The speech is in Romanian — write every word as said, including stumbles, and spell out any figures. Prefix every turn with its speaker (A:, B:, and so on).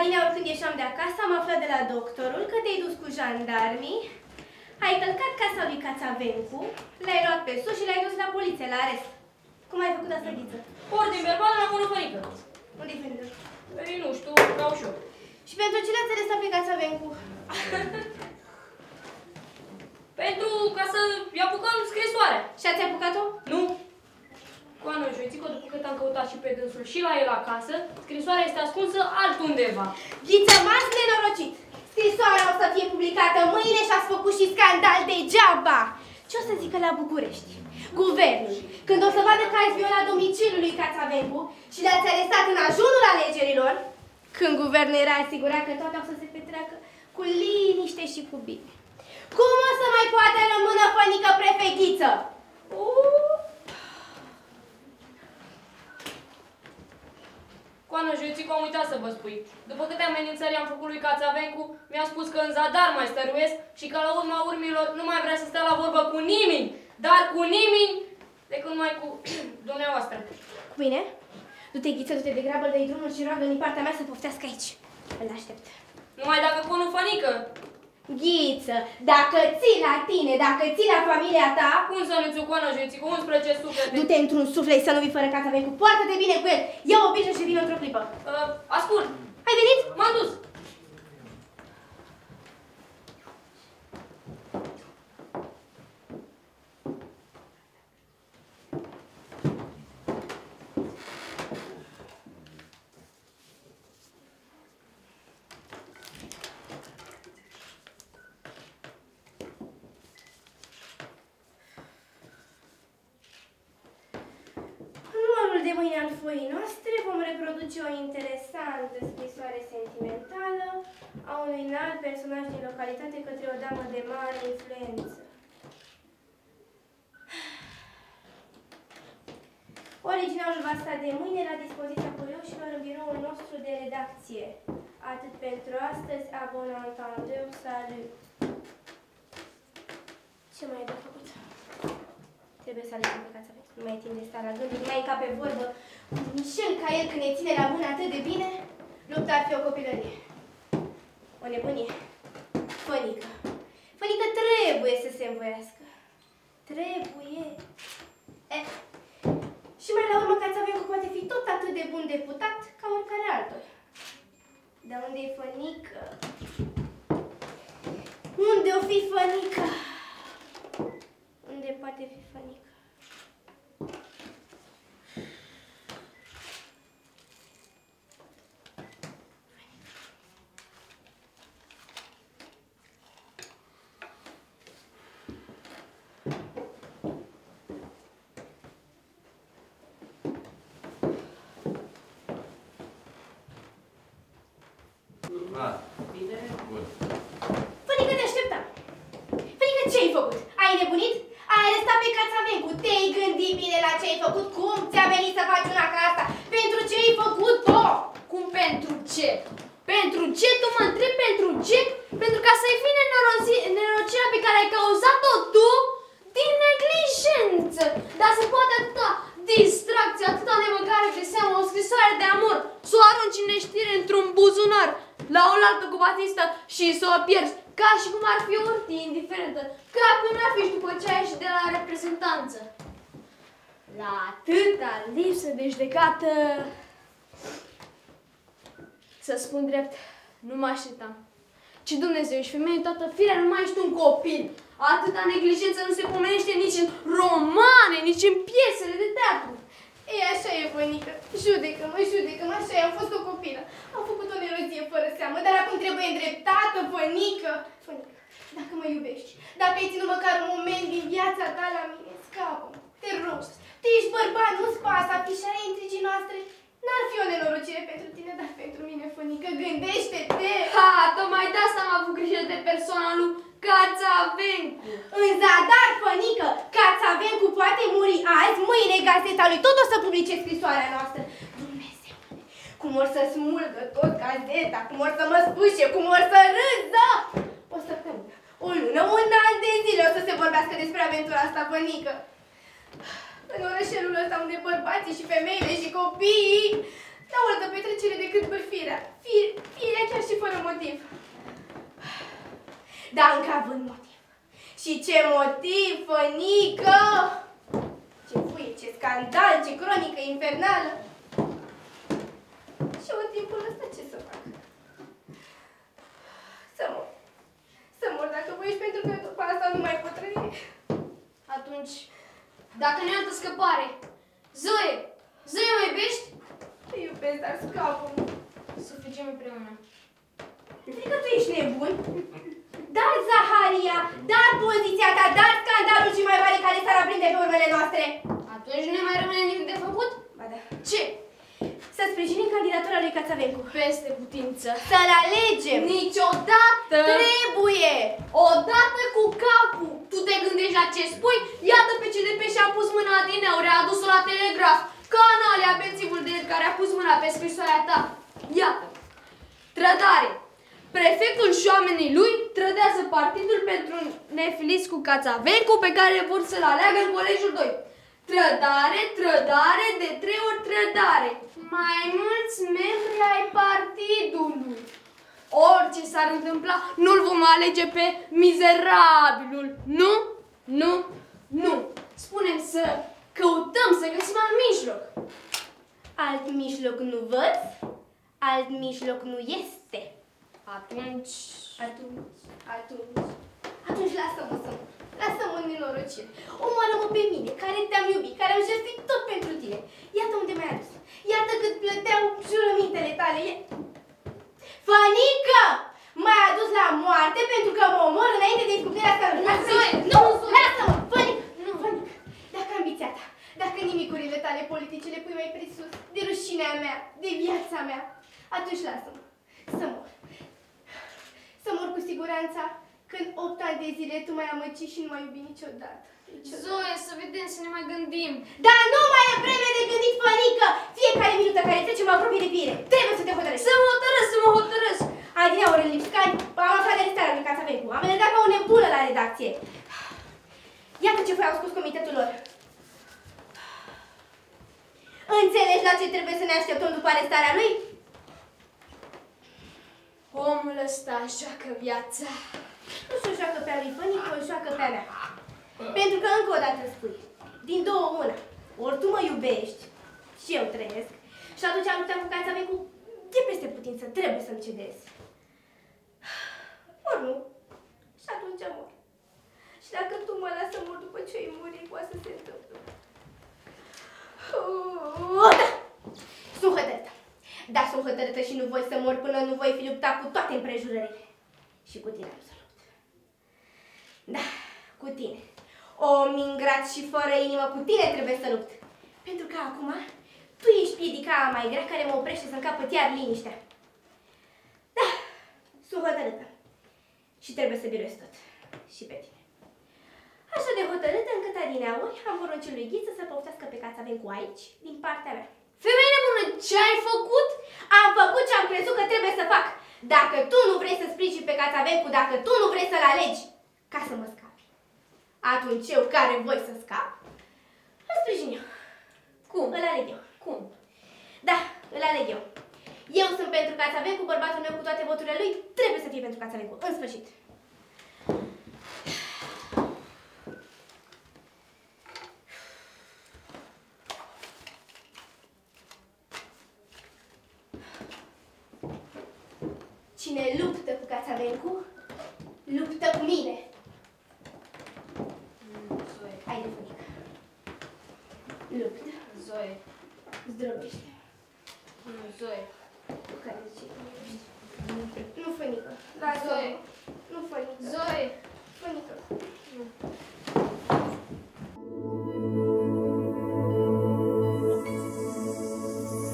A: Adineauri, când ieșeam de acasă, am aflat de la doctorul că te-ai dus cu jandarmii, ai călcat casa lui Cațavencu, l-ai luat pe sus și l-ai dus la poliție, la arest. Cum ai făcut asta, Ghiță?
B: Ordin verbal la conofănică.
A: Unde-i fănică?
B: Ei, nu știu, la ușor.
A: Și pentru ce l-ați arestat pe Cațavencu?
B: Pentru ca să-i apucăm scrisoarea.
A: Și ați apucat-o?
B: Nu. Coana Joițico, după cât am căutat și pe dânsul și la el acasă, scrisoarea este ascunsă altundeva.
A: Ghiță, m-ați nenorocit! Scrisoarea o să fie publicată mâine și ați făcut și scandal degeaba! Ce o să zică la București? Guvernul, când o să vadă că ați violat domiciliul lui Cațavencu și l-ați arestat în ajunul alegerilor, când guvernul era asigurat că toate o să se petreacă cu liniște și cu bine. Cum o să mai poate rămână fănică prefeghiță? Uh!
B: Coana Joițico, am uitat să vă spui. După câte amenințări am făcut lui Cațavencu, mi-a spus că în zadar mai stăruiesc și că la urma urmilor nu mai vrea să stea la vorbă cu nimeni, dar cu nimeni, decât numai cu dumneavoastră.
A: Cu bine? Du-te, Ghiță, du-te de grabă, dă-i drumul și roagă din partea mea să poftească aici. Îl aștept.
B: Numai dacă conofănică.
A: Ghiță, dacă ții la tine, dacă ții la familia ta...
B: Cum să nu ți-o, Coana Joițico, unsprezece suflete?
A: Du-te într-un suflet să nu vii fără Cațavencu. Poartă-te bine cu el. Ia o bișă și vin într-o clipă.
B: Uh, ascult.
A: Ai venit?
B: M-am dus.
A: De mâine al foii noastre vom reproduce o interesantă scrisoare sentimentală a unui înalt personaj din localitate către o damă de mare influență. Originalul va sta de mâine la dispoziția curioșilor în biroul nostru de redacție. Atât pentru astăzi, bon entendeur, salut! Ce mai e de făcut? Trebuie să alegem pe Cațavencu. Nu mai e timp de sta la gânduri, nu mai e ca pe vorbă. Michel, ca el, când ne ține la mână atât de bine, lupta ar fi o copilărie. O nebunie. Fănică. Fănică trebuie să se învoiască. Trebuie. E. Și mai la urmă Cațavencu poate fi tot atât de bun deputat ca oricare altul. Dar unde e Fănică? Unde o fi Fănică? Unde poate fi Fănică?
C: Bine? Bun.
A: Fănică, te așteptam. Fănică, ce-ai făcut? Ai nebunit? Ai arestat pe Cațavencu. Te-ai gândit bine la ce ai făcut? Cum ți-a venit să faci una ca asta? Pentru ce ai făcut-o?
D: Cum pentru ce? Pentru ce? Tu mă întrebi pentru ce? Pentru ca să-i fii nenorocirea pe care ai cauzat-o tu din neglijență. Dar se poate atâta distracție, atâta nemâncare de seamă, o scrisoare de amor, să o arunci în neștire într-un buzunar, la oaltă cu batistă și să o pierzi, ca și cum ar fi o urtie indiferentă, ca pe un afiș după ce ai ieșit de la reprezentanță. La atâta lipsă de judecată, să spun drept, nu mă așteptam. Ci Dumnezeu, ești femeie toată firea, nu mai ești un copil. Atâta neglijență nu se pomenește nici în romane, nici în piesele de teatru.
A: Ei, așa e, Fănică. Judecă-mă, judecă-mă, așa e, am fost o copilă. Am făcut o nerozie fără seamă, dar acum trebuie îndreptată, Fănică. Fănică, dacă mă iubești, dacă ai ținut măcar un moment din viața ta la mine, scapă-mă, te rog. Tu ești bărbat, nu-ți pasă, afișarea intrigii noastre. N-ar fi o nenorocire pentru tine, dar pentru mine, Fănică, gândește-te!
D: Ha, tocmai de asta am avut grijă de persoana lui Cațavencu.
A: În zadar, Fănică, Cațavencu poate muri azi, mâine gazeta lui tot o să publice scrisoarea noastră. Dumnezeu, cum or să smulgă tot gazeta, cum or să mă spușe, cum or să râză! O săptămână, o lună, un an de zile o să se vorbească despre aventura asta, Fănică. În orășelul ăsta unde bărbații și femeile și copiii N-au altă petrecere decât bârfirea. Fie, fie chiar și fără motiv. Dar încă având motiv. Și ce motiv, Fănică! Ce fuie, ce scandal, ce cronică infernală! Și în timpul ăsta ce să fac? Să mor. Să mor dacă voiești, pentru că după asta nu mai pot trăi.
D: Atunci, dacă nu e altă scăpare, Zoe, Zoe, mă iubești?
A: Te iubesc, dar scapă-mă.
D: Să fugim împreună.
A: Cred că tu ești nebun. Dar Zaharia, dar poziția ta, dar scandalul și mai mare care s-ar aprinde pe urmele noastre.
D: Atunci nu mai rămâne nimic de făcut?
A: Ba da.
D: Ce?
A: Să sprijinim candidatura lui Cațavencu.
D: Peste putință.
A: Să-l alegem.
D: Niciodată!
A: Trebuie.
D: Odată cu capul! Tu te gândești la ce spui? Iată pe C D P și-a pus mâna adineauri, a adus-o la telegraf. Canale, abențivul de el care a pus mâna pe scrisoarea ta. Iată. Trădare. Prefectul și oamenii lui trădează partidul pentru nefiliți cu Cațavencu pe care vor să-l aleagă în colegiul doi. Trădare, trădare, de trei ori trădare. Mai mulți membri ai partidului. Orice s-ar întâmpla, nu-l vom alege pe mizerabilul. Nu, nu, nu. Spunem să căutăm, să găsim alt mijloc.
A: Alt mijloc nu văd, alt mijloc nu este.
D: Atunci...
A: Atunci, atunci, atunci lasă-mă să mor. Lasă-mă în nenorocire. Omoară-mă pe mine, care te-am iubit, care am jertfit tot pentru tine. Iată unde m-ai adus. Iată cât plăteau jurămintele tale. Ia... Fănică! M-ai adus la moarte pentru că mă omor înainte de izbucnirea asta.
D: Zoe, nu, Zoe!
A: Lasă-mă! Fănică! Nu, Fănică! Dacă ambiția ta, dacă nimicurile tale politice le pui mai presus de rușinea mea, de viața mea, atunci lasă-mă să mor. Să mor cu siguranța când opt ani de zile tu m-ai amăcit și nu m-ai iubit niciodată. niciodată.
D: Zoe, să vedem, să ne mai gândim.
A: Dar nu mai e vreme de gândit, Fănică! Fiecare minută care trece mă apropie de fire. Trebuie să te hotărăști.
D: Să mă hotărăsc, să mă hotărăsc.
A: Adineauri în Lipscani, am aflat de arestarea lui Cațavencu. Am venit ca o nebună la redacție. Iată ce foi au scos comitetul lor. Înțelegi la ce trebuie să ne așteptăm după arestarea lui?
D: Omul ăsta joacă viața.
A: Nu și-o joacă pe a lui Fănică, o joacă pe a mea. Pentru că încă o dată spui, din două una, ori tu mă iubești și eu trăiesc, și atunci am luptat cu Cațavencu de peste putință, trebuie să-mi cedezi. Ori nu, și atunci mor. Și dacă tu mă lași să mor după ce îi muri, poate să se întâmplă. Oh, da! Sunt hotărâtă. Da, sunt hotărâtă și nu voi să mor până nu voi fi luptat cu toate împrejurările. Și cu tine am să lupt. Da, cu tine. Om ingrat și fără inimă, cu tine trebuie să lupt. Pentru că acum, tu ești piedica mai grea care mă oprește să-mi capăt iar liniștea. Da, sunt hotărâtă. Și trebuie să biruiesc tot. Și pe tine. Așa de hotărâtă încât adineauri am poruncit lui Ghiță să poftească pe Cațavencu aici, din partea mea.
D: Femeie bună, ce ai făcut?
A: Am făcut ce am crezut că trebuie să fac. Dacă tu nu vrei să sprijini pe Cațavencu, dacă tu nu vrei să-l alegi ca să mă scapi, atunci eu care voi să scap, îl sprijin eu.
D: Cum?
A: Îl aleg eu.
D: Cum?
A: Da, îl aleg eu. Eu sunt pentru Cațavencu, bărbatul meu cu toate voturile lui trebuie să fie pentru Cațavencu. În sfârșit. Cine luptă cu Cațavencu, luptă cu mine.
D: Mm, Zoe.
A: Haide, Fănică. Luptă.
D: Zoe.
A: Zdrobește.
D: Nu, Zoe.
A: Tu care zici că nu ești? Nu, Fănică. Lasă-mă.
D: Zoe.
A: Nu, Fănică.
D: Zoe.
A: Fănică.